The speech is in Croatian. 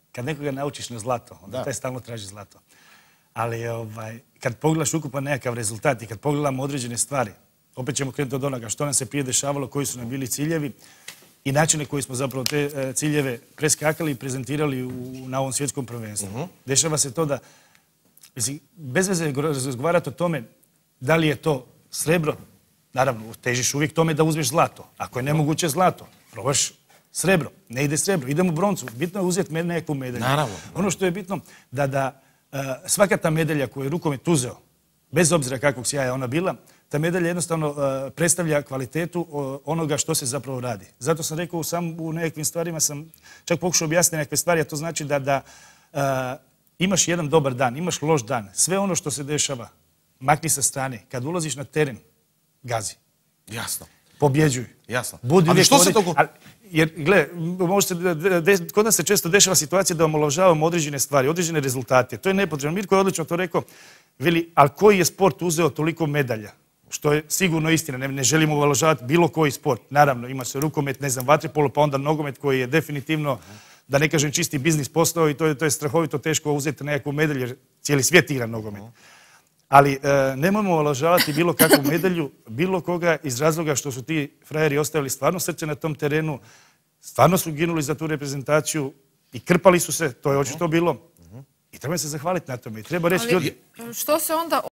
kad nekoga naučiš na zlato, onda taj stalno traži zlato. Ali kad pogledaš ukupan nekakav rezultat i kad pogledamo određene stvari, opet ćemo krenuti od onoga što nam se prije dešavalo, koji su nam bili ciljevi i načine koji smo zapravo te ciljeve preskakali i prezentirali na ovom svjetskom prvenstvu. Dešava se to da, bez veze razgovarati o tome da li je to srebro, naravno, težiš uvijek tome da uzmeš zlato. Ako je nemoguće zlato, probaš srebro. Ne ide srebro, idemo u broncu. Bitno je uzeti nekakvu medalju. Naravno. Ono što je bitno da svaka ta medalja koju je rukomet uzeo, bez obzira kakvog sjaja ona bila, ta medalja jednostavno predstavlja kvalitetu onoga što se zapravo radi. Zato sam rekao u nekakvim stvarima sam čak pokušao objasniti nekakve stvari, a to znači da imaš jedan dobar dan, imaš loš dan. Sve ono što se dešava, makni sa strane. Kad ulaziš na teren, gazi. Jasno. Pobjeđuj. Jasno. Ali što se to... Jer, gle, kod nas se često dešava situacija da omalovažavamo određene stvari, određene rezultate. To je nepotrebno. Mirko je odlično to rekao. Veli, ali koji je sport uzeo toliko medalja? Što je sigurno istina. Ne želimo omalovažavati bilo koji sport. Naravno, ima se rukomet, ne znam, vaterpolo, pa onda nogomet koji je definitivno, da ne kažem, čisti biznis postao i to je strahovito teško uzeti nekakvu medalju jer cijeli svijet igra nogomet. Ali nemojmo omalovažavati bilo kakvu medalju, bilo koga iz razloga što su ti frajeri ostavili stvarno srce na tom terenu, stvarno su ginuli za tu reprezentaciju i krpali su se, to je očito bilo. I treba se zahvaliti na tome. I treba reći ljudi... Što se onda